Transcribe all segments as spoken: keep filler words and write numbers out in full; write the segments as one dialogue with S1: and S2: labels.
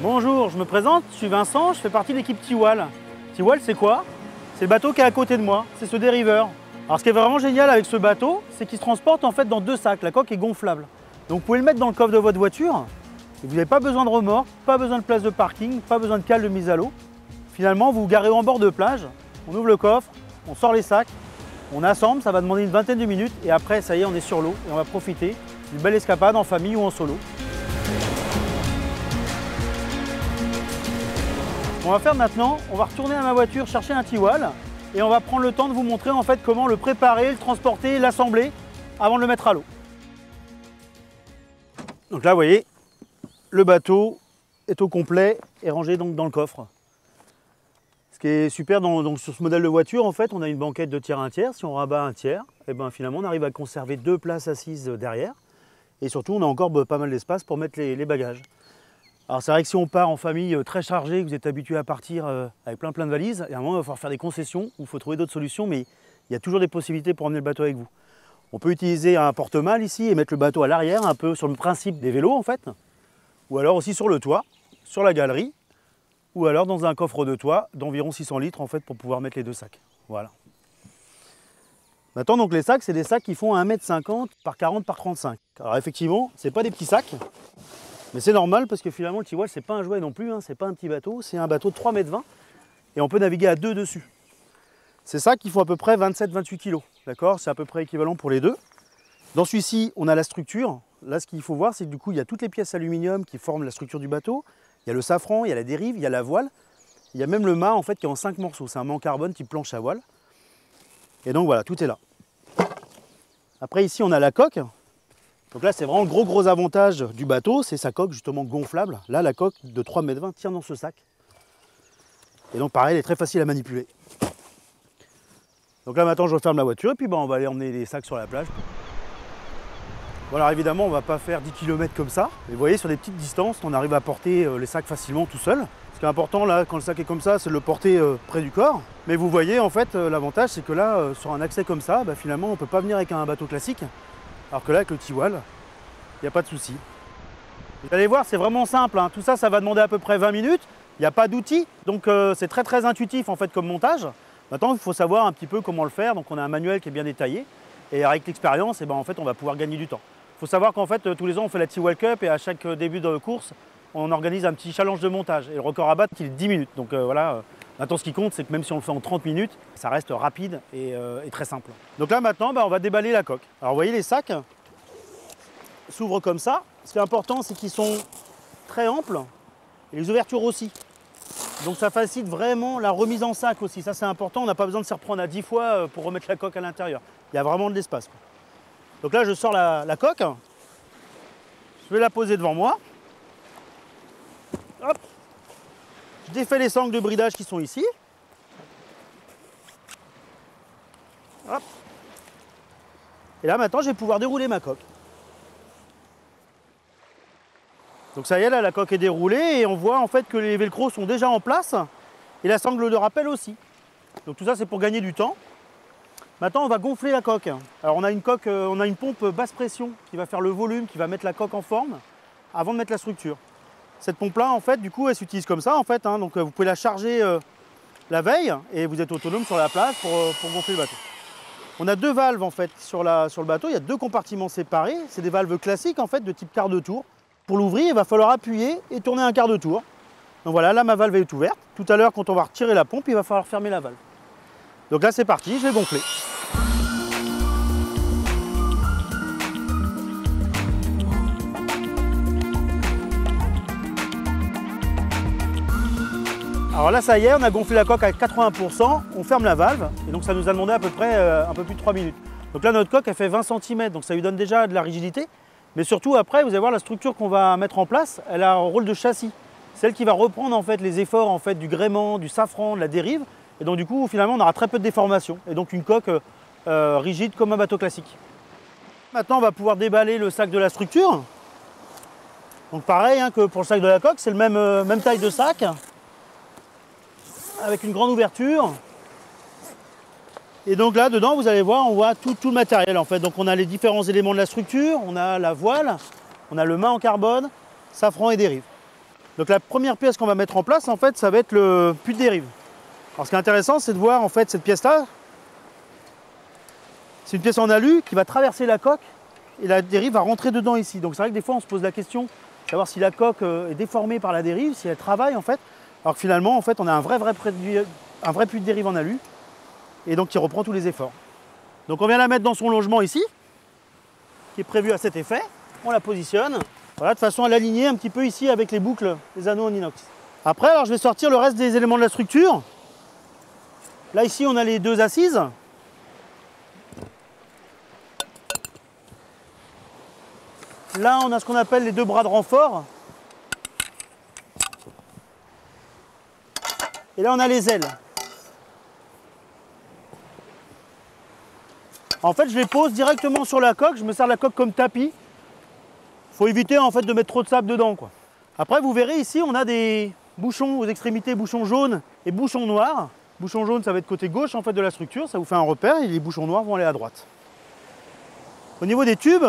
S1: Bonjour, je me présente, je suis Vincent, je fais partie de l'équipe Tiwal. Tiwal, c'est quoi? C'est le bateau qui est à côté de moi, c'est ce dériveur. Alors ce qui est vraiment génial avec ce bateau, c'est qu'il se transporte en fait dans deux sacs. La coque est gonflable. Donc vous pouvez le mettre dans le coffre de votre voiture. Et vous n'avez pas besoin de remorque, pas besoin de place de parking, pas besoin de cale de mise à l'eau. Finalement, vous vous garez en bord de plage, on ouvre le coffre, on sort les sacs, on assemble, ça va demander une vingtaine de minutes et après, ça y est, on est sur l'eau et on va profiter d'une belle escapade en famille ou en solo. Ce qu'on va faire maintenant, on va retourner à ma voiture chercher un Tiwal et on va prendre le temps de vous montrer en fait comment le préparer, le transporter, l'assembler avant de le mettre à l'eau. Donc là, vous voyez, le bateau est au complet et rangé donc dans le coffre. Ce qui est super dans, donc sur ce modèle de voiture, en fait, on a une banquette de tiers un tiers. Si on rabat un tiers, et ben finalement, on arrive à conserver deux places assises derrière. Et surtout, on a encore pas mal d'espace pour mettre les, les bagages. Alors c'est vrai que si on part en famille très chargée, que vous êtes habitué à partir avec plein plein de valises, et à un moment, il va falloir faire des concessions, ou il faut trouver d'autres solutions, mais il y a toujours des possibilités pour emmener le bateau avec vous. On peut utiliser un porte-malle ici et mettre le bateau à l'arrière, un peu sur le principe des vélos en fait. Ou alors aussi sur le toit, sur la galerie, ou alors dans un coffre de toit d'environ six cents litres en fait pour pouvoir mettre les deux sacs. Voilà. Maintenant donc les sacs, c'est des sacs qui font un mètre cinquante par quarante par trente-cinq. Alors effectivement, c'est pas des petits sacs, mais c'est normal parce que finalement le Tiwal c'est pas un jouet non plus, hein, c'est pas un petit bateau, c'est un bateau de trois mètres vingt et on peut naviguer à deux dessus. Ces sacs qui font à peu près vingt-sept à vingt-huit kilos, d'accord? C'est à peu près équivalent pour les deux. Dans celui-ci, on a la structure. Là, ce qu'il faut voir, c'est que du coup, il y a toutes les pièces aluminium qui forment la structure du bateau. Il y a le safran, il y a la dérive, il y a la voile. Il y a même le mât en fait qui est en cinq morceaux. C'est un mât en carbone type planche à voile. Et donc voilà, tout est là. Après ici, on a la coque. Donc là, c'est vraiment le gros gros avantage du bateau, c'est sa coque justement gonflable. Là, la coque de trois mètres vingt tient dans ce sac. Et donc pareil, elle est très facile à manipuler. Donc là maintenant, je referme la voiture et puis ben, on va aller emmener les sacs sur la plage. Bon, alors évidemment, on ne va pas faire dix kilomètres comme ça. Mais vous voyez, sur des petites distances, on arrive à porter les sacs facilement tout seul. Ce qui est important là, quand le sac est comme ça, c'est de le porter euh, près du corps. Mais vous voyez, en fait, euh, l'avantage, c'est que là, euh, sur un accès comme ça, bah, finalement, on ne peut pas venir avec un bateau classique. Alors que là, avec le Tiwal, il n'y a pas de souci. Vous allez voir, c'est vraiment simple, hein. Tout ça, ça va demander à peu près vingt minutes. Il n'y a pas d'outils, donc euh, c'est très très intuitif en fait comme montage. Maintenant, il faut savoir un petit peu comment le faire. Donc on a un manuel qui est bien détaillé. Et avec l'expérience, eh ben, en fait, on va pouvoir gagner du temps. Il faut savoir qu'en fait, tous les ans, on fait la Tiwal Cup et à chaque début de course, on organise un petit challenge de montage. Et le record à battre, il est de dix minutes. Donc euh, voilà, maintenant, ce qui compte, c'est que même si on le fait en trente minutes, ça reste rapide et, euh, et très simple. Donc là, maintenant, bah, on va déballer la coque. Alors, vous voyez, les sacs s'ouvrent comme ça. Ce qui est important, c'est qu'ils sont très amples et les ouvertures aussi. Donc ça facilite vraiment la remise en sac aussi. Ça, c'est important. On n'a pas besoin de s'y reprendre à dix fois pour remettre la coque à l'intérieur. Il y a vraiment de l'espace. Donc là, je sors la, la coque. Je vais la poser devant moi. Hop. Je défais les sangles de bridage qui sont ici. Hop. Et là, maintenant, je vais pouvoir dérouler ma coque. Donc ça y est, là, la coque est déroulée et on voit en fait que les velcros sont déjà en place et la sangle de rappel aussi. Donc tout ça, c'est pour gagner du temps. Maintenant, on va gonfler la coque. Alors on a une coque, on a une pompe basse pression qui va faire le volume, qui va mettre la coque en forme avant de mettre la structure. Cette pompe-là, en fait, du coup, elle s'utilise comme ça, en fait. Hein, donc vous pouvez la charger euh, la veille et vous êtes autonome sur la plage pour, euh, pour gonfler le bateau. On a deux valves en fait sur, la, sur le bateau. Il y a deux compartiments séparés. C'est des valves classiques en fait de type quart de tour. Pour l'ouvrir, il va falloir appuyer et tourner un quart de tour. Donc voilà, là ma valve est ouverte. Tout à l'heure, quand on va retirer la pompe, il va falloir fermer la valve. Donc là c'est parti, je vais gonfler. Alors là ça y est, on a gonflé la coque à quatre-vingts pour cent, on ferme la valve et donc ça nous a demandé à peu près euh, un peu plus de trois minutes. Donc là notre coque elle fait vingt centimètres, donc ça lui donne déjà de la rigidité. Mais surtout après, vous allez voir la structure qu'on va mettre en place, elle a un rôle de châssis. Celle qui va reprendre en fait les efforts en fait du gréement, du safran, de la dérive. Et donc du coup, finalement, on aura très peu de déformation. Et donc une coque euh, rigide comme un bateau classique. Maintenant, on va pouvoir déballer le sac de la structure. Donc pareil hein, que pour le sac de la coque, c'est le même, euh, même taille de sac. Avec une grande ouverture. Et donc là, dedans, vous allez voir, on voit tout, tout le matériel en fait. Donc on a les différents éléments de la structure, on a la voile, on a le mât en carbone, safran et dérive. Donc la première pièce qu'on va mettre en place, en fait, ça va être le puits de dérive. Alors ce qui est intéressant, c'est de voir en fait cette pièce-là. C'est une pièce en alu qui va traverser la coque et la dérive va rentrer dedans ici. Donc c'est vrai que des fois on se pose la question de savoir si la coque est déformée par la dérive, si elle travaille en fait. Alors que finalement, en fait, on a un vrai, vrai, un vrai puits de dérive en alu et donc qui reprend tous les efforts. Donc on vient la mettre dans son logement ici, qui est prévu à cet effet. On la positionne, voilà, de façon à l'aligner un petit peu ici avec les boucles, les anneaux en inox. Après, alors, je vais sortir le reste des éléments de la structure. Là, ici, on a les deux assises. Là, on a ce qu'on appelle les deux bras de renfort. Et là, on a les ailes. En fait, je les pose directement sur la coque. Je me sers la coque comme tapis. Il faut éviter en fait de mettre trop de sable dedans, quoi. Après, vous verrez ici, on a des bouchons aux extrémités, bouchons jaunes et bouchons noirs. Bouchon jaune, ça va être côté gauche en fait de la structure. Ça vous fait un repère. Et les bouchons noirs vont aller à droite. Au niveau des tubes,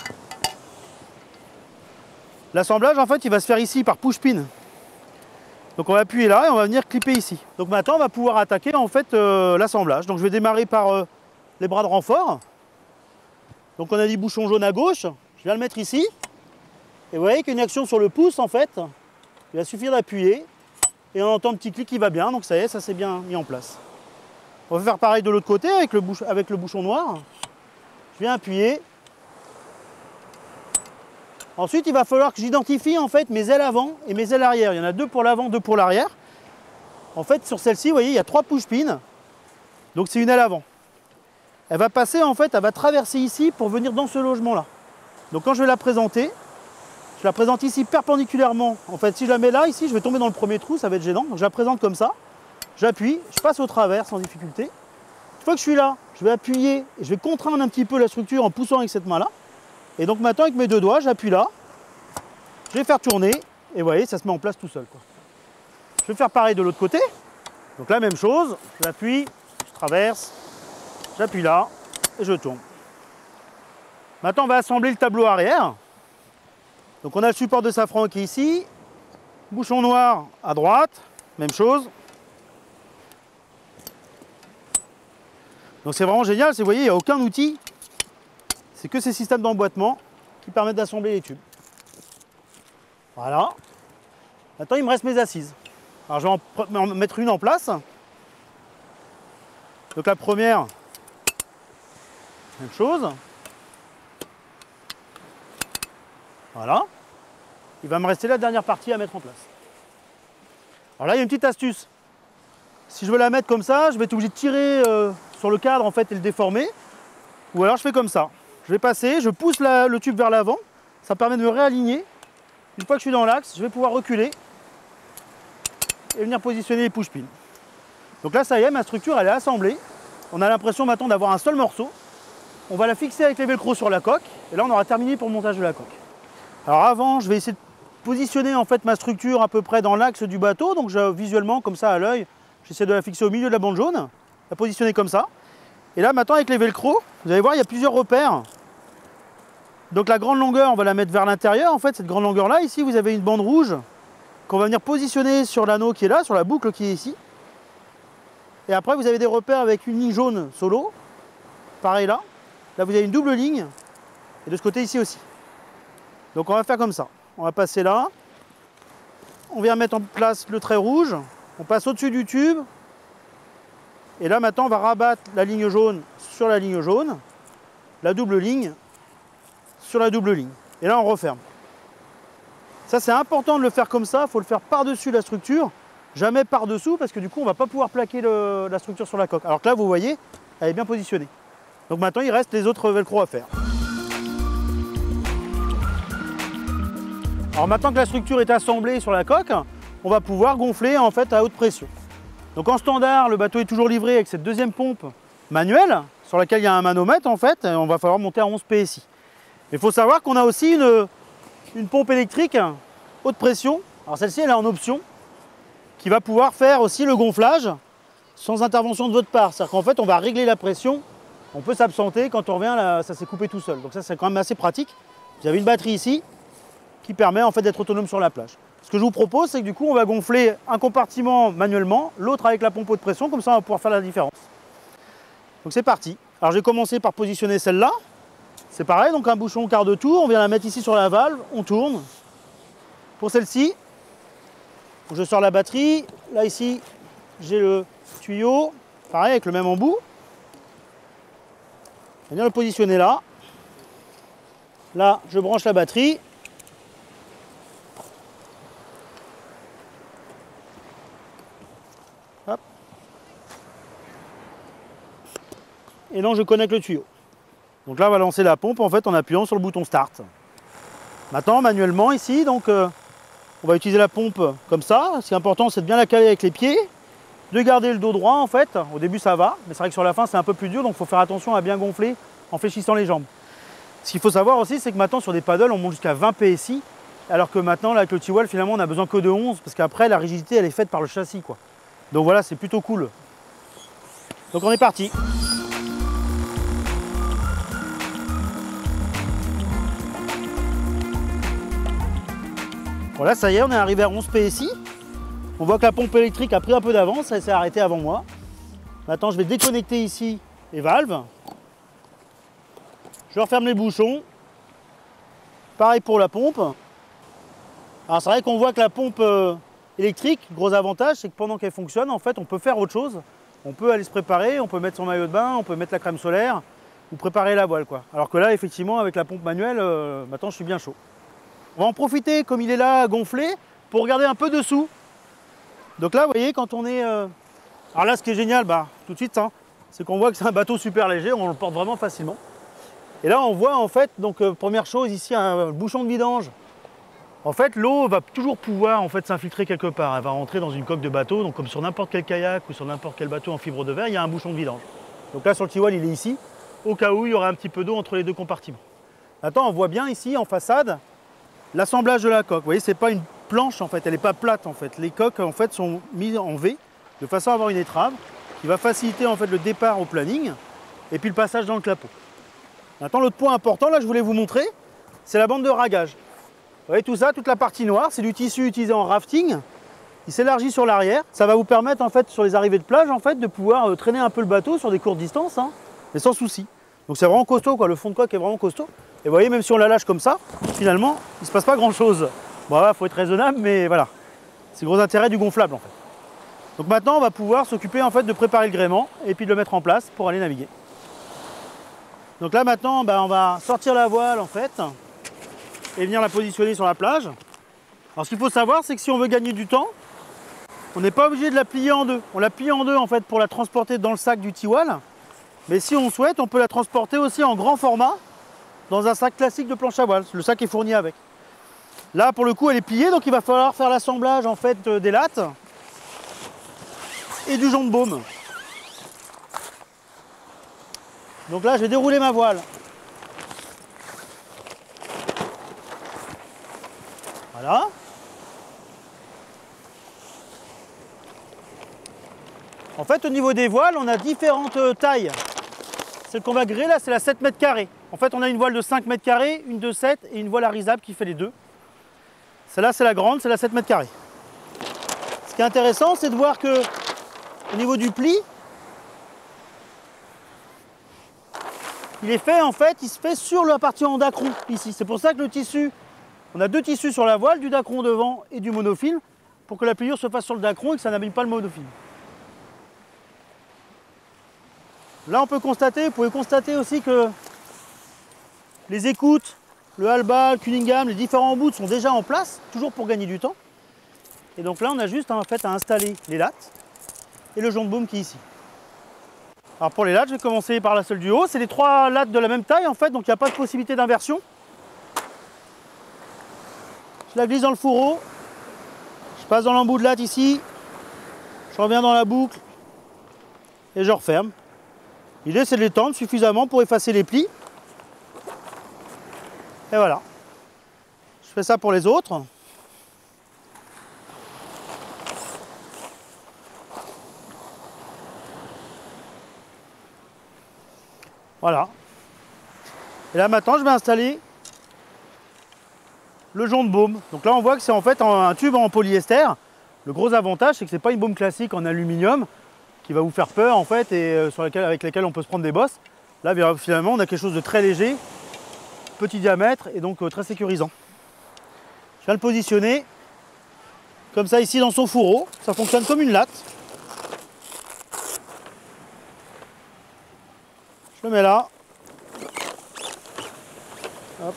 S1: l'assemblage, en fait, il va se faire ici par push-pin. Donc on va appuyer là et on va venir clipper ici. Donc maintenant, on va pouvoir attaquer en fait euh, l'assemblage. Donc je vais démarrer par euh, les bras de renfort. Donc on a dit bouchon jaune à gauche. Je viens le mettre ici. Et vous voyez qu'il y a une action sur le pouce en fait. Il va suffire d'appuyer. Et on entend un petit clic qui va bien. Donc ça y est, ça s'est bien mis en place. On va faire pareil de l'autre côté avec le, bouch avec le bouchon noir. Je viens appuyer. Ensuite, il va falloir que j'identifie en fait mes ailes avant et mes ailes arrière. Il y en a deux pour l'avant, deux pour l'arrière. En fait, sur celle-ci, vous voyez, il y a trois push-pins. Donc c'est une aile avant. Elle va passer en fait, elle va traverser ici pour venir dans ce logement-là. Donc quand je vais la présenter, je la présente ici perpendiculairement. En fait, si je la mets là, ici, je vais tomber dans le premier trou, ça va être gênant. Donc je la présente comme ça. J'appuie, je passe au travers sans difficulté. Une fois que je suis là, je vais appuyer et je vais contraindre un petit peu la structure en poussant avec cette main-là. Et donc maintenant, avec mes deux doigts, j'appuie là. Je vais faire tourner. Et vous voyez, ça se met en place tout seul, quoi. Je vais faire pareil de l'autre côté. Donc la même chose. J'appuie, je traverse, j'appuie là et je tourne. Maintenant, on va assembler le tableau arrière. Donc on a le support de safran qui est ici. Bouchon noir à droite. Même chose. Donc c'est vraiment génial. Vous voyez, il n'y a aucun outil. C'est que ces systèmes d'emboîtement qui permettent d'assembler les tubes. Voilà. Maintenant, il me reste mes assises. Alors, je vais en mettre une en place. Donc, la première, même chose. Voilà. Il va me rester la dernière partie à mettre en place. Alors là, il y a une petite astuce. Si je veux la mettre comme ça, je vais être obligé de tirer euh, sur le cadre en fait et le déformer. Ou alors, je fais comme ça. Je vais passer, je pousse la, le tube vers l'avant, ça permet de me réaligner. Une fois que je suis dans l'axe, je vais pouvoir reculer et venir positionner les push-pins. Donc là, ça y est, ma structure, elle est assemblée. On a l'impression maintenant d'avoir un seul morceau. On va la fixer avec les velcro sur la coque, et là, on aura terminé pour le montage de la coque. Alors avant, je vais essayer de positionner en fait ma structure à peu près dans l'axe du bateau. Donc je, visuellement, comme ça, à l'œil, j'essaie de la fixer au milieu de la bande jaune, la positionner comme ça. Et là, maintenant, avec les velcro, vous allez voir, il y a plusieurs repères. Donc la grande longueur, on va la mettre vers l'intérieur. En fait, cette grande longueur-là, ici, vous avez une bande rouge qu'on va venir positionner sur l'anneau qui est là, sur la boucle qui est ici. Et après, vous avez des repères avec une ligne jaune solo. Pareil là. Là, vous avez une double ligne. Et de ce côté, ici aussi. Donc on va faire comme ça. On va passer là. On vient mettre en place le trait rouge. On passe au-dessus du tube. Et là, maintenant, on va rabattre la ligne jaune sur la ligne jaune, la double ligne sur la double ligne. Et là, on referme. Ça, c'est important de le faire comme ça. Il faut le faire par-dessus la structure, jamais par-dessous, parce que du coup, on ne va pas pouvoir plaquer le, la structure sur la coque. Alors que là, vous voyez, elle est bien positionnée. Donc maintenant, il reste les autres velcro à faire. Alors maintenant que la structure est assemblée sur la coque, on va pouvoir gonfler en fait à haute pression. Donc en standard, le bateau est toujours livré avec cette deuxième pompe manuelle sur laquelle il y a un manomètre en fait. Et on va falloir monter à onze P S I. Il faut savoir qu'on a aussi une, une pompe électrique haute pression. Alors celle-ci, elle est en option, qui va pouvoir faire aussi le gonflage sans intervention de votre part. C'est-à-dire qu'en fait, on va régler la pression. On peut s'absenter, quand on revient, là, ça s'est coupé tout seul. Donc ça, c'est quand même assez pratique. Vous avez une batterie ici qui permet en fait d'être autonome sur la plage. Ce que je vous propose, c'est que du coup, on va gonfler un compartiment manuellement, l'autre avec la pompe haute pression, comme ça on va pouvoir faire la différence. Donc c'est parti. Alors je vais commencer par positionner celle-là. C'est pareil, donc un bouchon quart de tour, on vient la mettre ici sur la valve, on tourne. Pour celle-ci, je sors la batterie. Là ici, j'ai le tuyau, pareil avec le même embout. On vient le positionner là. Là, je branche la batterie. Hop. Et là, je connecte le tuyau. Donc là, on va lancer la pompe en fait en appuyant sur le bouton Start. Maintenant, manuellement ici, donc euh, on va utiliser la pompe comme ça. Ce qui est important, c'est de bien la caler avec les pieds, de garder le dos droit en fait. Au début, ça va, mais c'est vrai que sur la fin, c'est un peu plus dur, donc il faut faire attention à bien gonfler en fléchissant les jambes. Ce qu'il faut savoir aussi, c'est que maintenant sur des paddles, on monte jusqu'à vingt P S I, alors que maintenant, là, avec le T-Wall, finalement, on n'a besoin que de onze, parce qu'après, la rigidité, elle est faite par le châssis, quoi. Donc voilà, c'est plutôt cool. Donc on est parti. Voilà, ça y est, on est arrivé à onze P S I. On voit que la pompe électrique a pris un peu d'avance, elle s'est arrêtée avant moi. Maintenant, je vais déconnecter ici les valves. Je referme les bouchons. Pareil pour la pompe. Alors c'est vrai qu'on voit que la pompe euh, électrique, gros avantage, c'est que pendant qu'elle fonctionne, en fait, on peut faire autre chose. On peut aller se préparer, on peut mettre son maillot de bain, on peut mettre la crème solaire ou préparer la voile, quoi. Alors que là, effectivement, avec la pompe manuelle, euh, maintenant, je suis bien chaud. On va en profiter, comme il est là, gonflé, pour regarder un peu dessous. Donc là, vous voyez, quand on est... Euh... Alors là, ce qui est génial, bah, tout de suite, hein, c'est qu'on voit que c'est un bateau super léger, on le porte vraiment facilement. Et là, on voit en fait, donc euh, première chose, ici, un bouchon de vidange. En fait, l'eau va toujours pouvoir en fait s'infiltrer quelque part. Elle va rentrer dans une coque de bateau, donc comme sur n'importe quel kayak ou sur n'importe quel bateau en fibre de verre, il y a un bouchon de vidange. Donc là, sur le T-Wall, il est ici, au cas où il y aura un petit peu d'eau entre les deux compartiments. Maintenant, on voit bien ici, en façade, l'assemblage de la coque. Vous voyez, c'est pas une planche en fait, elle n'est pas plate en fait. Les coques en fait sont mises en V de façon à avoir une étrave qui va faciliter en fait le départ au planning et puis le passage dans le clapot. Maintenant, l'autre point important, là, je voulais vous montrer, c'est la bande de ragage. Vous voyez tout ça, toute la partie noire, c'est du tissu utilisé en rafting. Il s'élargit sur l'arrière. Ça va vous permettre en fait sur les arrivées de plage en fait de pouvoir euh, traîner un peu le bateau sur des courtes distances, hein, mais sans souci. Donc c'est vraiment costaud, quoi. Le fond de coque est vraiment costaud. Et vous voyez, même si on la lâche comme ça, finalement, il ne se passe pas grand-chose. Bon, il faut être raisonnable, mais voilà. C'est le gros intérêt du gonflable en fait. Donc maintenant, on va pouvoir s'occuper en fait de préparer le gréement et puis de le mettre en place pour aller naviguer. Donc là maintenant, bah, on va sortir la voile en fait et venir la positionner sur la plage. Alors ce qu'il faut savoir, c'est que si on veut gagner du temps, on n'est pas obligé de la plier en deux. On la plie en deux en fait pour la transporter dans le sac du T-Wall. Mais si on souhaite, on peut la transporter aussi en grand format dans un sac classique de planche à voile. Le sac est fourni avec. Là pour le coup, elle est pliée, donc il va falloir faire l'assemblage en fait des lattes et du jonc de baume. Donc là, je vais dérouler ma voile. Voilà. En fait, au niveau des voiles, on a différentes tailles. Celle qu'on va gréer là, c'est la sept mètres carrés. En fait, on a une voile de cinq mètres carrés, une de sept et une voile arisable qui fait les deux. Celle-là, c'est la grande, c'est la sept mètres carrés. Ce qui est intéressant, c'est de voir que au niveau du pli, il est fait en fait, il se fait sur la partie en dacron ici. C'est pour ça que le tissu, on a deux tissus sur la voile, du dacron devant et du monofilm, pour que la pliure se fasse sur le dacron et que ça n'abîme pas le monofilm. Là on peut constater, vous pouvez constater aussi que les écoutes, le Alba, le Cunningham, les différents bouts sont déjà en place, toujours pour gagner du temps. Et donc là on a juste en fait à installer les lattes et le jonc de baume qui est ici. Alors pour les lattes, je vais commencer par la seule du haut. C'est les trois lattes de la même taille en fait, donc il n'y a pas de possibilité d'inversion. Je la glisse dans le fourreau, je passe dans l'embout de latte ici, je reviens dans la boucle et je referme. L'idée c'est de l'étendre suffisamment pour effacer les plis. Et voilà. Je fais ça pour les autres. Voilà. Et là maintenant je vais installer le jonc de baume. Donc là on voit que c'est en fait un tube en polyester. Le gros avantage c'est que c'est pas une baume classique en aluminium qui va vous faire peur en fait et sur laquelle, avec laquelle on peut se prendre des bosses. Là finalement on a quelque chose de très léger, petit diamètre et donc très sécurisant. Je viens le positionner comme ça ici dans son fourreau. Ça fonctionne comme une latte. Je le mets là. Hop.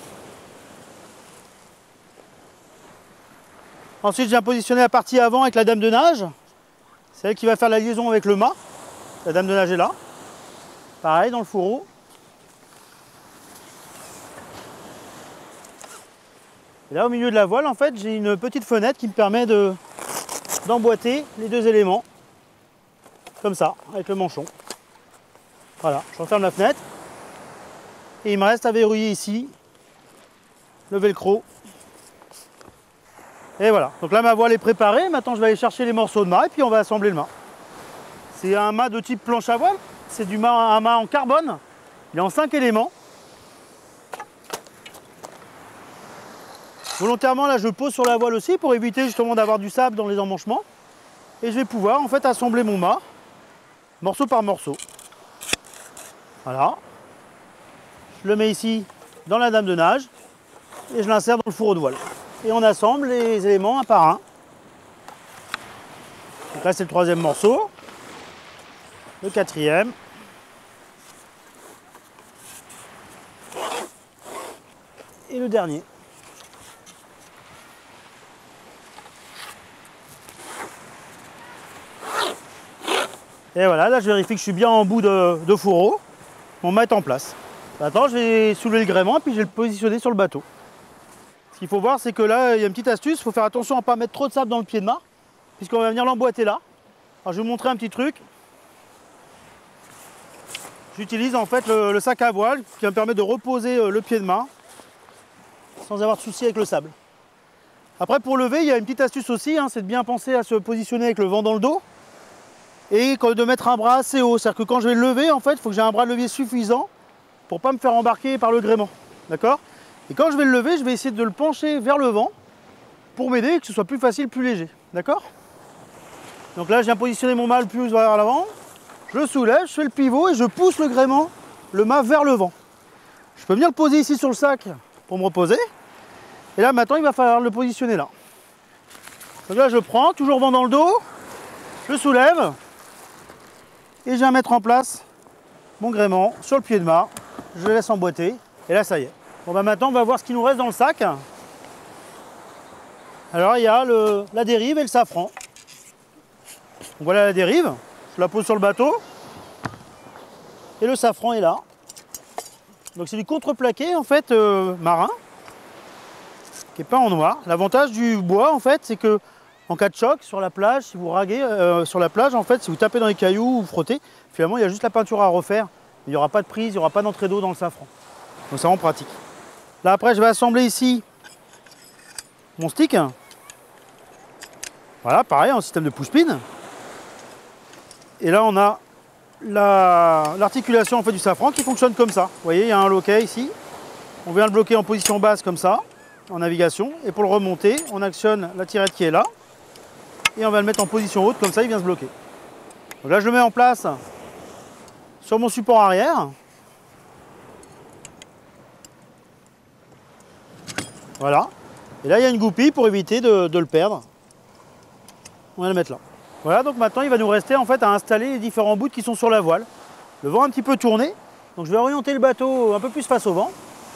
S1: Ensuite, je viens positionner la partie avant avec la dame de nage. C'est elle qui va faire la liaison avec le mât. La dame de nage est là. Pareil dans le fourreau. Et là, au milieu de la voile, en fait, j'ai une petite fenêtre qui me permet de, d'emboîter les deux éléments. Comme ça, avec le manchon. Voilà, je referme la fenêtre. Et il me reste à verrouiller ici le velcro. Et voilà, donc là ma voile est préparée. Maintenant je vais aller chercher les morceaux de mât et puis on va assembler le mât. C'est un mât de type planche à voile. C'est du mât, un mât en carbone. Il est en cinq éléments. Volontairement là je pose sur la voile aussi pour éviter justement d'avoir du sable dans les emmanchements. Et je vais pouvoir en fait assembler mon mât morceau par morceau. Voilà. Je le mets ici dans la dame de nage et je l'insère dans le fourreau de voile. Et on assemble les éléments un par un. Donc là c'est le troisième morceau, le quatrième, et le dernier. Et voilà, là je vérifie que je suis bien en bout de, de fourreau. On va mettre en place. Maintenant je vais soulever le gréement et puis je vais le positionner sur le bateau. Ce qu'il faut voir, c'est que là, il y a une petite astuce, il faut faire attention à ne pas mettre trop de sable dans le pied de mât, puisqu'on va venir l'emboîter là. Alors, je vais vous montrer un petit truc. J'utilise en fait le, le sac à voile qui me permet de reposer le pied de mât sans avoir de souci avec le sable. Après, pour lever, il y a une petite astuce aussi, hein, c'est de bien penser à se positionner avec le vent dans le dos et de mettre un bras assez haut. C'est-à-dire que quand je vais le lever, en fait, il faut que j'ai un bras de levier suffisant pour ne pas me faire embarquer par le gréement. D'accord ? Et quand je vais le lever, je vais essayer de le pencher vers le vent pour m'aider et que ce soit plus facile, plus léger. D'accord? Donc là, je viens positionner mon mât le plus vers l'avant. Je le soulève, je fais le pivot et je pousse le gréement, le mât vers le vent. Je peux venir le poser ici sur le sac pour me reposer. Et là, maintenant, il va falloir le positionner là. Donc là, je prends, toujours vent dans le dos. Je soulève. Et je viens mettre en place mon gréement sur le pied de mât. Je le laisse emboîter. Et là, ça y est. Bon bah maintenant on va voir ce qu'il nous reste dans le sac. Alors il y a le, la dérive et le safran. Donc, voilà la dérive, je la pose sur le bateau. Et le safran est là. Donc c'est du contreplaqué en fait euh, marin, qui est peint en noir. L'avantage du bois en fait c'est que en cas de choc sur la plage, si vous raguez euh, sur la plage en fait, si vous tapez dans les cailloux ou vous frottez, finalement il y a juste la peinture à refaire. Il n'y aura pas de prise, il n'y aura pas d'entrée d'eau dans le safran. Donc c'est vraiment pratique. Là après je vais assembler ici mon stick. Voilà, pareil, en système de push-pin. Et là on a l'articulation en fait du safran qui fonctionne comme ça. Vous voyez, il y a un loquet ici. On vient le bloquer en position basse comme ça, en navigation. Et pour le remonter, on actionne la tirette qui est là. Et on va le mettre en position haute, comme ça il vient se bloquer. Donc là je le mets en place sur mon support arrière. Voilà. Et là, il y a une goupille pour éviter de, de le perdre. On va le mettre là. Voilà, donc maintenant, il va nous rester en fait à installer les différents bouts qui sont sur la voile. Le vent a un petit peu tourné, donc je vais orienter le bateau un peu plus face au vent.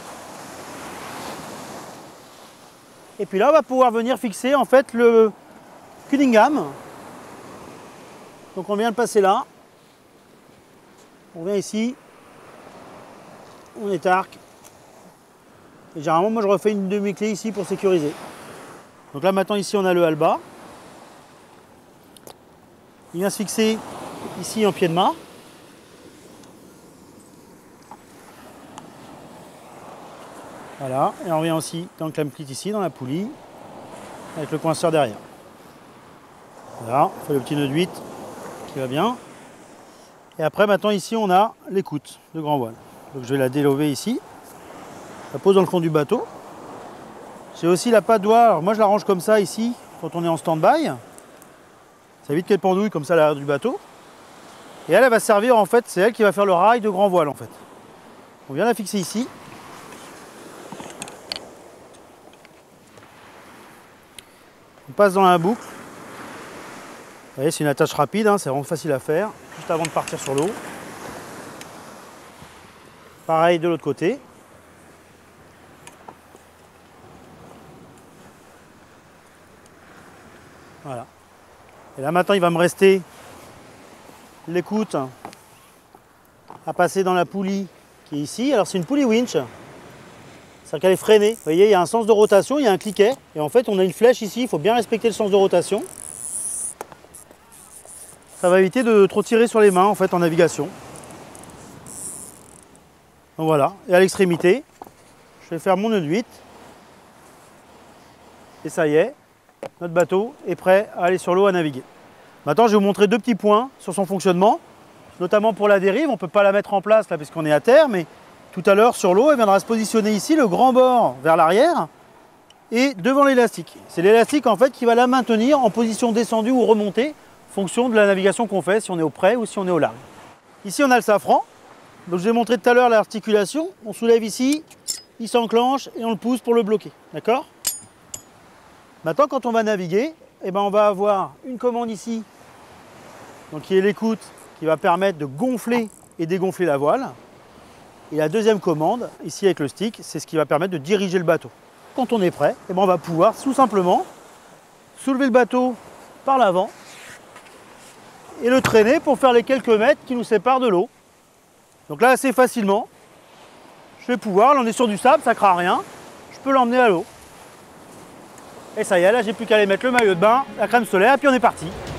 S1: Et puis là, on va pouvoir venir fixer en fait le Cunningham. Donc on vient le passer là. On vient ici. On étarque. Et généralement, moi je refais une demi-clé ici pour sécuriser. Donc là maintenant ici on a le halba. Il vient se fixer ici en pied de mât. Voilà, et on revient aussi dans le clamp kit ici, dans la poulie, avec le coinceur derrière. Voilà, on fait le petit nœud de huit qui va bien. Et après maintenant ici on a l'écoute de grand voile. Donc je vais la délover ici. Je la pose dans le fond du bateau. J'ai aussi la patte doigt. Alors moi je la range comme ça ici, quand on est en stand-by. Ça évite qu'elle pendouille comme ça à l'arrière du bateau. Et elle, elle va servir en fait, c'est elle qui va faire le rail de grand voile en fait. On vient la fixer ici. On passe dans la boucle. Vous voyez, c'est une attache rapide, hein, c'est vraiment facile à faire, juste avant de partir sur l'eau. Pareil de l'autre côté. Voilà. Et là maintenant il va me rester l'écoute à passer dans la poulie qui est ici. Alors c'est une poulie winch, c'est-à-dire qu'elle est freinée. Vous voyez, il y a un sens de rotation, il y a un cliquet. Et en fait on a une flèche ici, il faut bien respecter le sens de rotation. Ça va éviter de trop tirer sur les mains en fait en navigation. Donc voilà, et à l'extrémité, je vais faire mon nœud de huit. Et ça y est, notre bateau est prêt à aller sur l'eau à naviguer. Maintenant, je vais vous montrer deux petits points sur son fonctionnement, notamment pour la dérive. On ne peut pas la mettre en place là parce qu'on est à terre, mais tout à l'heure sur l'eau, elle viendra se positionner ici, le grand bord vers l'arrière et devant l'élastique. C'est l'élastique en fait qui va la maintenir en position descendue ou remontée, en fonction de la navigation qu'on fait, si on est au près ou si on est au large. Ici, on a le safran. Donc, je vous ai montré tout à l'heure l'articulation. On soulève ici, il s'enclenche et on le pousse pour le bloquer. D'accord ? Maintenant, quand on va naviguer, eh ben, on va avoir une commande ici, donc qui est l'écoute, qui va permettre de gonfler et dégonfler la voile. Et la deuxième commande, ici avec le stick, c'est ce qui va permettre de diriger le bateau. Quand on est prêt, eh ben, on va pouvoir tout simplement soulever le bateau par l'avant et le traîner pour faire les quelques mètres qui nous séparent de l'eau. Donc là, assez facilement, je vais pouvoir, là on est sur du sable, ça ne craint rien, je peux l'emmener à l'eau. Et ça y est, là j'ai plus qu'à aller mettre le maillot de bain, la crème solaire, et puis on est parti.